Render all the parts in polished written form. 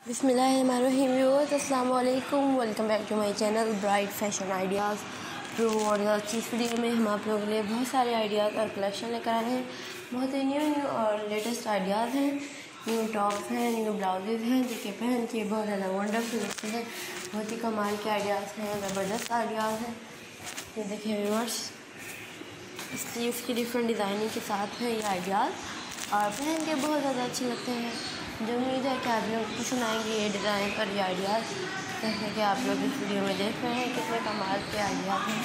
बिस्मिल्लाहिर्रहमानिर्रहीम व्यूअर्स, अस्सलाम वालेकुम। Welcome back to my channel bright fashion ideas. तो और आज की इस वीडियो में हम आप लोगों के लिए बहुत सारे आइडियाज़ और कलेक्शन लेकर आए हैं। बहुत ही न्यू और लेटेस्ट आइडियाज़ हैं, न्यू टॉप्स हैं, न्यू ब्लाउजेज़ हैं जो कि पहन के बहुत ज़्यादा वंडरफुल लगते हैं। बहुत ही कमाल के आइडियाज़ हैं, ज़बरदस्त आइडियाज़ हैं। ये देखिए व्यूअर्स, स्लीव्स की डिफरेंट डिज़ाइनिंग के साथ हैं ये आइडियाज़ और पहन के बहुत ज़्यादा अच्छे लगते हैं। जो उम्मीद है कि आप लोग पसंद आएंगे ये डिज़ाइन पर ये आइडियाज़। जैसे कि आप लोग इस वीडियो में देख रहे हैं कितने कमाल के आइडियाज़ हैं।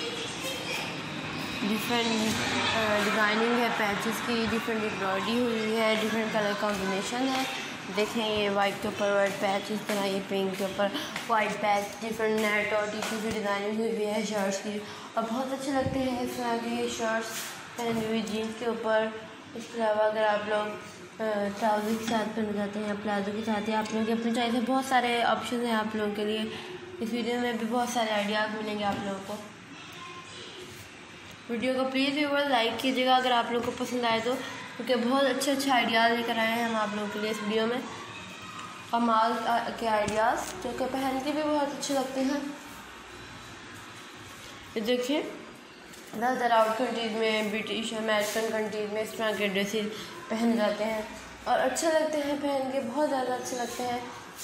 डिफरेंट डिज़ाइनिंग है, पैचेस की डिफरेंट एम्ब्रॉयडरी हुई है, डिफरेंट कलर कॉम्बिनेशन है। देखें ये वाइट के ऊपर वाइट पैच, इस तरह ये पिंक के ऊपर वाइट पैच, डिफरेंट नेट और टिश्यू की डिज़ाइनिंग हुई हुई है शर्ट्स की और बहुत अच्छे लगते हैं इस तरह के ये शर्ट्स पहनी हुई जीन्स के ऊपर। इसके अलावा अगर आप लोग ट्राउज़र के साथ पहने जाते हैं, प्लाजो के साथ, या आप लोगों की अपनी चॉइस है। बहुत सारे ऑप्शन हैं आप लोगों के लिए। इस वीडियो में भी बहुत सारे आइडियाज़ मिलेंगे आप लोगों को। वीडियो को प्लीज़ व्यूअर्स लाइक कीजिएगा अगर आप लोगों को पसंद आए तो, क्योंकि बहुत अच्छे आइडियाज़ लेकर आए हैं हम आप लोगों के लिए इस वीडियो में। कमाल के आइडियाज़ जो कि पहन के भी बहुत अच्छे लगते हैं। ये देखिए, ज़्यादातर आउट कंट्रीज़ में, ब्रिटिश अमेरिकन कंट्रीज़ में इस तरह के ड्रेसेस पहने जाते हैं और अच्छे लगते हैं पहन के, बहुत ज़्यादा अच्छे लगते हैं।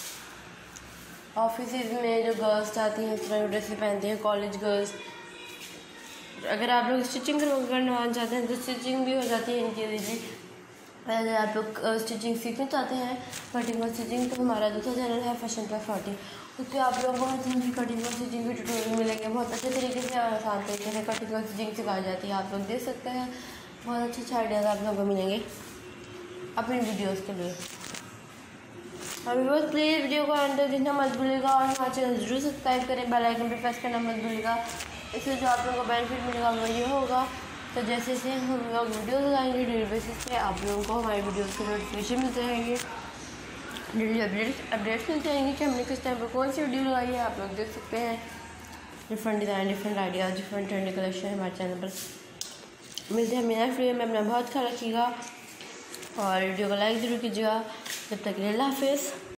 ऑफिस में जो गर्ल्स जाती हैं इस तरह के ड्रेसेस पहनती हैं, कॉलेज गर्ल्स। अगर आप लोग स्टिचिंग करवाना चाहते हैं तो स्टिचिंग भी हो जाती है इनकी लीजिए। अगर आप लोग स्टिचिंग सीखना चाहते हैं, कटिंग और स्टिचिंग, तो हमारा दूसरा चैनल है फैशन प्लस 40। उसके आप लोग बहुत ही कटिंग और स्टिचिंग के ट्यूटोरियल मिलेंगे। बहुत अच्छे तरीके से और आसान तरीके से कटिंग और स्टिचिंग सिखाई जाती है, आप लोग देख सकते हैं। बहुत अच्छे आइडियाज़ आप लोगों को मिलेंगे अपनी वीडियोज़ के लिए। और व्यूअर्स प्लीज़ वीडियो को अंदर देखना मत भूलिएगा और हमारे चैनल जरूर सब्सक्राइब करें, बेल आइकन पर प्रेस करना मत भूलिएगा। इससे जो आप लोगों को बेनिफिट मिलेगा वो ये होगा, तो जैसे से हम लोग वीडियोज़ लगाएंगे डेली बेसिस पे, आप लोगों को हमारी वीडियोज़ के नोटिफिकेशन मिलते रहेंगे, डेली अपडेट्स मिलते रहेंगे कि हमने किस टाइम पर कौन सी वीडियो लगाई है। आप लोग देख सकते हैं different design, different ideas, different trendy collection है हमारे चैनल पर। मिलते हैं मेरा वीडियो में, अपना बहुत ख्याल रखिएगा और वीडियो को लाइक ज़रूर कीजिएगा। जब तक के लिए अल्लाह हाफ़िज़।